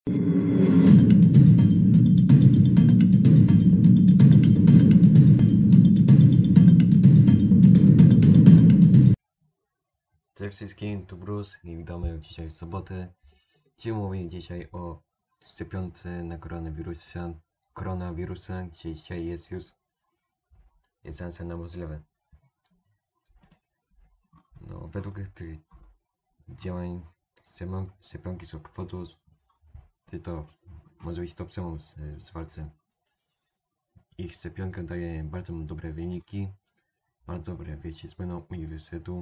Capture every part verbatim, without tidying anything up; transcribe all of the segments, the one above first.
Cześć wszystkim, tu Bruce i witamy dzisiaj w sobotę. Dzisiaj mówię dzisiaj o szczepionce na koronawirusa, koronawirusa, gdzie dzisiaj jest już jest szansa na możliwe. No, według tych działań szczepionki są kwotą, to może być to przełom w walce. Ich szczepionka daje bardzo dobre wyniki, bardzo dobre wieści z uniwersytetu.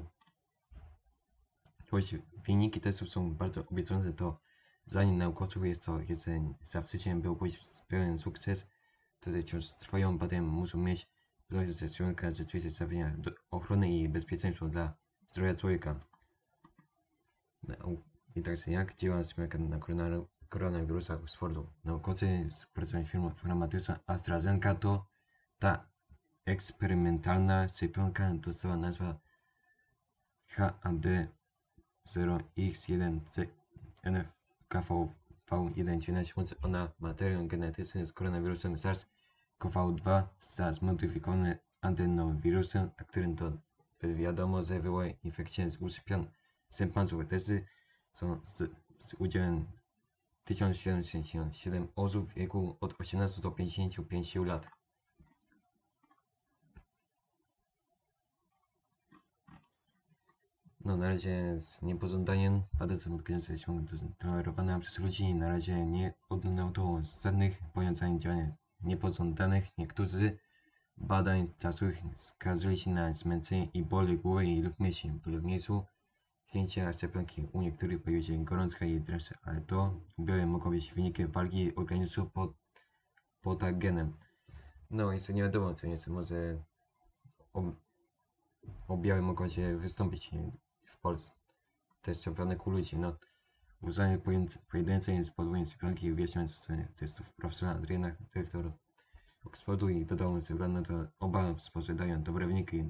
Choć wyniki testów są bardzo obiecujące, to zdaniem naukowców jest to jeden zawsze się był pełen sukces, wtedy wciąż trwają badania muszą mieć pewność, że szczepionka rzeczywiście zapewnia ochronę i bezpieczeństwo dla zdrowia człowieka. I tak jak działa szczepionka na koronawirusa Oxfordu? Naukowcy pracują w firmie farmaceutyczną AstraZeneca, to ta eksperymentalna szczepionka dostała nazwę H A D zero X jeden N F K V jeden dziewiętnaście, mocy ona materiał genetyczny z koronawirusem SARS C o V dwa za zmodyfikowany adenowirusem, a którym to wiadomo, że wywołuje infekcję z usypian sympansów. Testy są z, z udziałem tysiąc siedemdziesiąt siedem osób w wieku od osiemnastu do pięćdziesięciu pięciu lat. No, na razie jest niepożądaniem, badacze odkryli się tolerowana przez ludzi, na razie nie odnotowało żadnych powiązań działań niepożądanych. Niektórzy badań czasowych skarżyli się na zmęczenie i bóle głowy lub mięśni w miejscu wzięcia szczepionki. U niektórych pojawiła się gorączka i dreszcze, ale to objawy mogą być wynikiem walki organizmu pod patogenem. No i co nie wiadomo, co nieco może ob objawy mogą się wystąpić w Polsce. Też szczepionek u ludzi. No, uznanie pojedynczej z podwójnej szczepionki wyjaśniając w stronie testów profesora Adriana, dyrektor Oxfordu, i dodał, że względem na to oba sposoby dają dobre wyniki.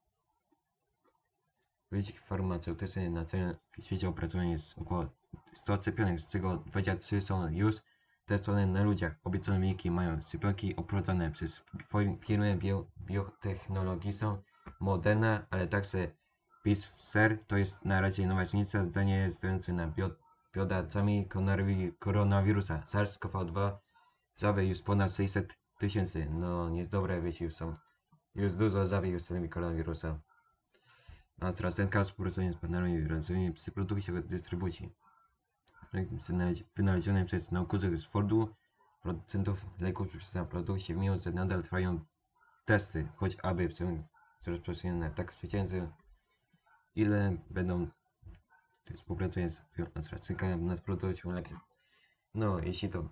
Wynik farmaceutyczny na całym świecie opracowanych jest około stu szczepionek, z czego dwadzieścia trzy są już testowane na ludziach. Obiecane wyniki mają szczepionki oprowadzone przez firmę bio, biotechnologiczną Moderna, ale także Pfizer. To jest na razie najważniejsze zdanie stojące na biodawcami koronawirusa SARS C o V dwa. Zabieg już ponad sześćset tysięcy. No, niedobre wieci już są. Już dużo zabiegów z tymi koronawirusa. AstraZeneca współpracuje z partnerami realizującymi przy produkcji i dystrybucji. Wynaleziony przez naukowców z Oxfordu, producentów leków przy produkcji, mimo że nadal trwają testy, choć aby rozprzestrzenione tak przeciętnie, ile będą współpracują z AstraZeneca nad produkcją leków. No, jeśli to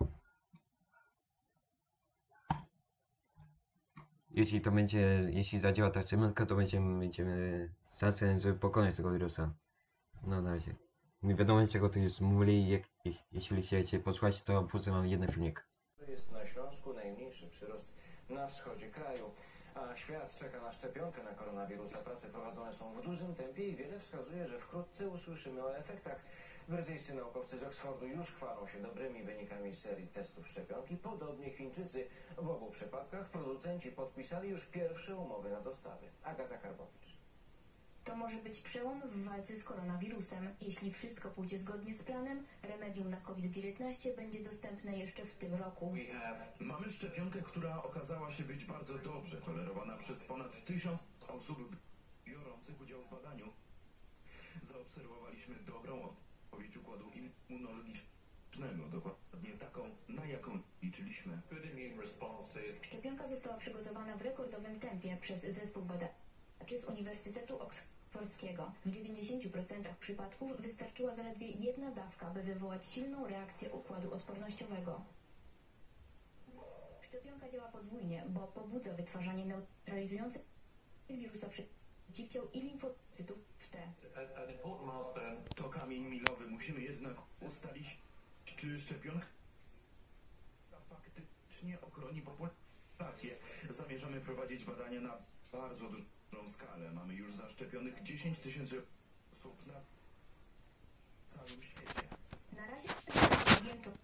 Jeśli to będzie, jeśli zadziała ta szczepionka, to będziemy, będziemy szansę, żeby pokonać tego wirusa. No, na razie. Nie wiadomo, czego tu już mówili, jak, jeśli chcecie posłuchać, to później mam jeden filmik. Jest na Śląsku najmniejszy przyrost na wschodzie kraju, a świat czeka na szczepionkę na koronawirusa. Prace prowadzone są w dużym tempie i wiele wskazuje, że wkrótce usłyszymy o efektach. Brytyjscy naukowcy z Oxfordu już chwalą się dobrymi wynikami serii testów szczepionki. Podobnie Chińczycy. W obu przypadkach producenci podpisali już pierwsze umowy na dostawy. Agata Karbowicz. To może być przełom w walce z koronawirusem. Jeśli wszystko pójdzie zgodnie z planem, remedium na COVID dziewiętnaście będzie dostępne jeszcze w tym roku. Mamy szczepionkę, która okazała się być bardzo dobrze tolerowana przez ponad tysiąc osób biorących udział w badaniu. Zaobserwowaliśmy dobrą odpowiedź układu immunologicznego, dokładnie taką, na jaką liczyliśmy. Szczepionka została przygotowana w rekordowym tempie przez zespół badaczy z Uniwersytetu Oksfordzkiego. W dziewięćdziesięciu procentach przypadków wystarczyła zaledwie jedna dawka, by wywołać silną reakcję układu odpornościowego. Szczepionka działa podwójnie, bo pobudza wytwarzanie neutralizujących wirusa przeciwciał i limfocytów w T. To kamień milowy. Musimy jednak ustalić, czy szczepionka faktycznie ochroni populację. Zamierzamy prowadzić badania na bardzo dużą skalę. Mamy już zaszczepionych dziesięć tysięcy osób na całym świecie. Na razie objęto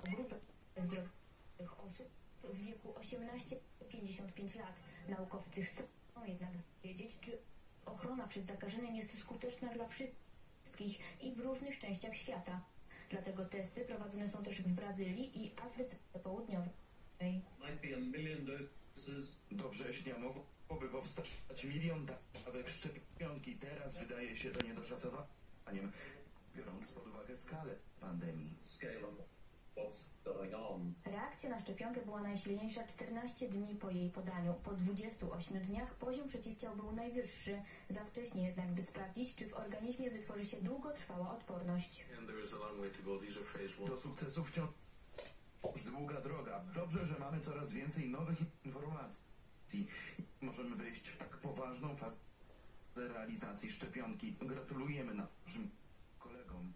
osiemnaście pięćdziesiąt pięć lat. Naukowcy chcą jednak wiedzieć, czy ochrona przed zakażeniem jest skuteczna dla wszystkich i w różnych częściach świata. Dlatego testy prowadzone są też w Brazylii i Afryce Południowej. Do września mogłoby powstać milion dawek szczepionki. Teraz wydaje się to niedoszacowaniem, biorąc pod uwagę skalę pandemii. Reakcja na szczepionkę była najsilniejsza czternaście dni po jej podaniu. Po dwudziestu ośmiu dniach poziom przeciwciał był najwyższy. Za wcześnie jednak, by sprawdzić, czy w organizmie wytworzy się długotrwała odporność. Do sukcesu wciąż długa droga. Dobrze, że mamy coraz więcej nowych informacji. Możemy wejść w tak poważną fazę realizacji szczepionki. Gratulujemy naszym kolegom.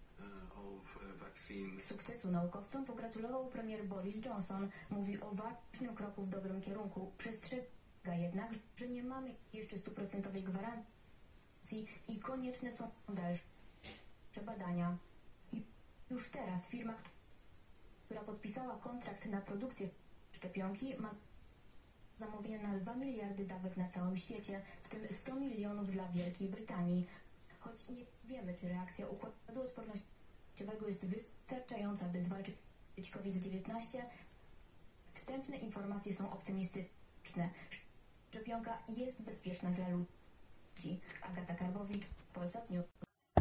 Sukcesu naukowcom pogratulował premier Boris Johnson. Mówi o ważnym kroku w dobrym kierunku. Przestrzega jednak, że nie mamy jeszcze stuprocentowej gwarancji i konieczne są dalsze badania. I już teraz firma, która podpisała kontrakt na produkcję szczepionki, ma zamówienie na dwa miliardy dawek na całym świecie, w tym sto milionów dla Wielkiej Brytanii. Choć nie wiemy, czy reakcja układu odpornościowego jest wystarczająca, by zwalczyć COVID dziewiętnaście, wstępne informacje są optymistyczne. Szczepionka jest bezpieczna dla ludzi. Agata Karbowicz, Polsat News.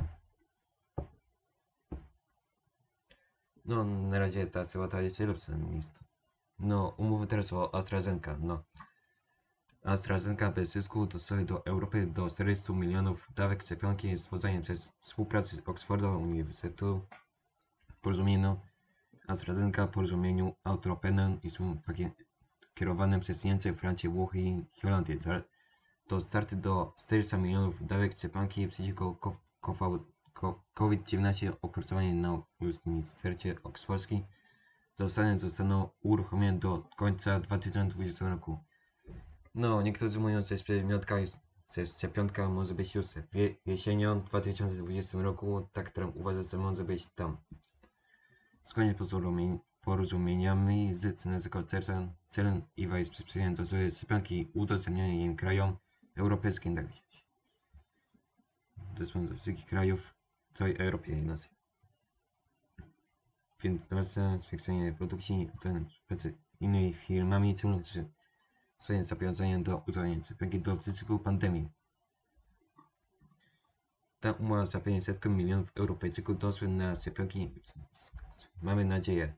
No, na razie ta sytuacja jest lepsza niż to. No, umówmy teraz o AstraZeneca, no. AstraZeneca bez zysku dostaje do Europy do czterystu milionów dawek szczepionki stworzonej przez współpracę z Oxfordu Uniwersytetu. Porozumieniu AstraZeneca porozumieniu Autopenem i są kierowane przez Niemcy, Francję, Włochy i Holandię. Do startu do czterystu milionów dawek szczepionki przeciwko COVID dziewiętnaście opracowane na Uniwersytecie Oksfordzkim zostaną, zostaną uruchomione do końca dwa tysiące dwudziestego roku. No, niektórzy mówią, że szczepionka, że szczepionka może być już jesienią dwa tysiące dwudziestego roku, tak Trump uważa, że może być tam. Zgodnie z porozumieniami z Cenezego celem, celem I W A jest przyczynienie do szczepionki udostępniania jej krajom europejskim, tak powiedzieć. Do wszystkich krajów w całej Europie i Azji. Finansowanie, zwiększenie produkcji pracy innymi firmami celem swoje zobowiązania do uzupełnienia szczepionki do ryzyku pandemii. Ta umowa zapewni setkom milionów Europejczyków dostęp na szczepionki. Mamy nadzieję.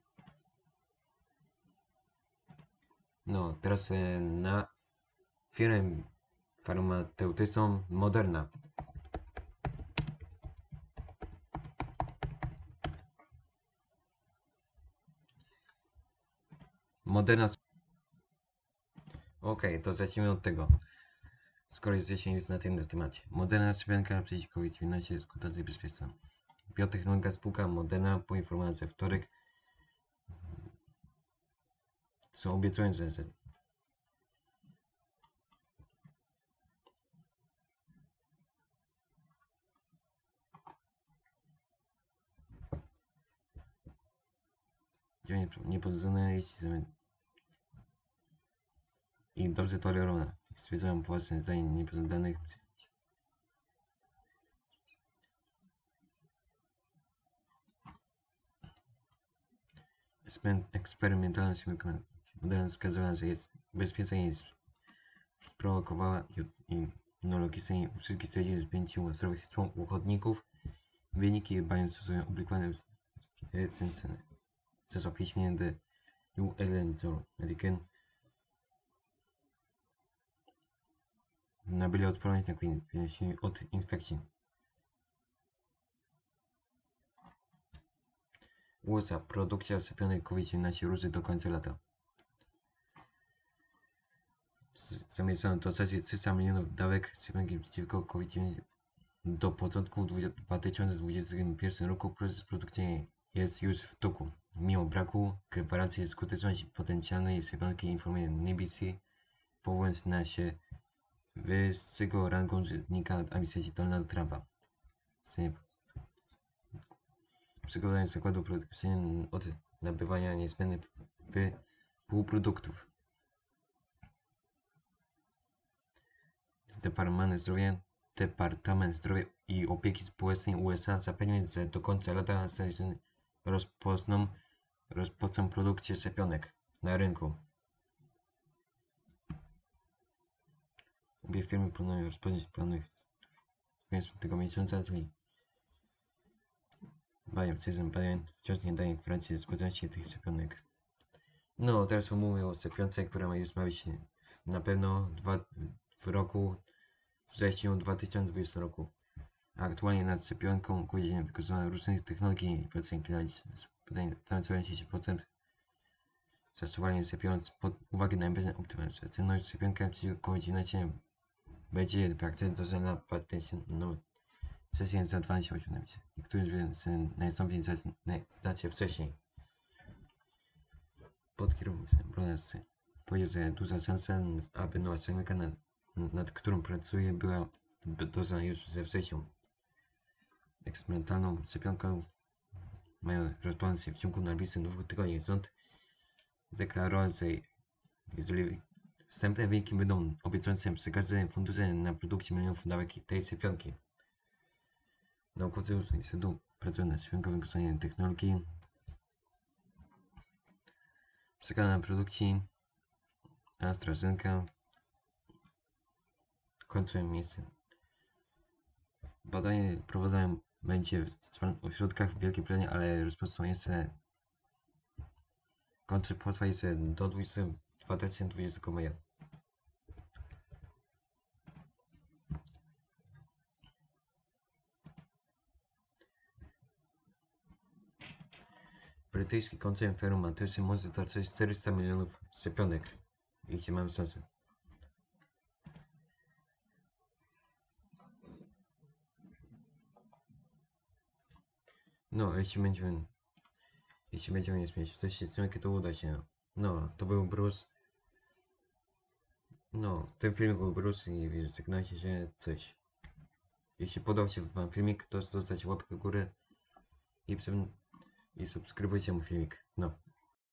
No, teraz na firmę farmaceutyczną Moderna. Moderna. Okej, okay, to zacznijmy od tego. Skoro jesteśmy już na tym temacie. Moderna szczepionka przeciwko COVID dziewiętnaście jest skutecznie bezpieczna. Biotechnologia spółka Moderna poinformowała we wtorek, co obiecując, że niepozodzone i dobrze tolerowana. Stwierdzają poważne zdanie niepożądanych eksperymentalna szczepionka Moderna wskazała, że jest bezpieczna i sprowokowała immunologiczne u wszystkich stwierdzili, że pięciu zdrowych uchodników. Wyniki badań zostały opublikowane w recenzji czasopiśmie The New England Medical. Nabyli odporność na COVID od infekcji. U S A produkcja szczepionek COVID dziewiętnaście ruszy do końca lata. Zamierzono dostać trzysta milionów dawek szczepionki przeciwko COVID dziewiętnaście do początku dwa tysiące dwudziestego pierwszego roku. Proces produkcji jest już w toku. Mimo braku gwarancji skuteczności potencjalnej szczepionki, informuje N B C, powołując na się wyższego rangą urzędnika administracji Donalda Trumpa. Przygotowanie zakładu produkcyjnego od nabywania niezbędnych półproduktów. Departament Zdrowia, Departament Zdrowia i Opieki Społecznej U S A zapewnił, że do końca lata Stany Zjednoczone rozpoczną, rozpoczną produkcję szczepionek na rynku. Obie firmy planują rozpocząć plany w końcu tego miesiąca, czyli Biogen Biogen wciąż nie daje informacji o skuteczności tych szczepionek. No, teraz mówię o szczepionce, która ma już ma być na pewno dwa, w roku wrześniu dwa tysiące dwudziestego roku. Aktualnie nad szczepionką godzinie wykorzystano różnych technologii i pracy kliniczne. Stanowiące dziesięć procent zastosowanie szczepionki pod uwagę na najbardziej optymalne. Cenność szczepionka przeciwko COVID dziewiętnaście będzie praktycznie dostępna patentowana wcześniej za dwanaście osiem. Niektórzy nastąpi znacznie wcześniej. Pod kierownictwem Bronasy powiedział, że duża szansa, aby nowa szczepionka, nad, nad którą pracuje, była dozna już ze wrześniu. Eksperymentalną szczepionką mają rozpocząć się w ciągu najbliższych dwóch tygodni. Rząd zdeklarował, że jeżeli wstępne wyniki będą obiecujące, przekaże fundusze na produkcję milionów dawek tej szczepionki. Naukowcy z Instytutu pracują nad szczepionką wykorzystaniem technologii przekazana na produkcji AstraZeneca kończą miejsce. Badanie prowadzone będzie w ośrodkach w Wielkiej Brytanii, ale rozpoczną jeszcze kończy potrwa jeszcze do dwudziestego dwa tysiące dwudziestego maja. Brytyjski koncern farmaceutyczny może dostarczyć czterysta milionów szczepionek. I gdzie mamy szansę? No, jeśli będziemy jeśli będziemy mieć coś szczepionkę, to uda się. No, to był Bruce. No, w tym filmiku był Bruce i wiesz, żegnajcie się, coś. Jeśli podobał się wam filmik, to zostawcie łapkę w górę i, i subskrybujcie mój filmik. No.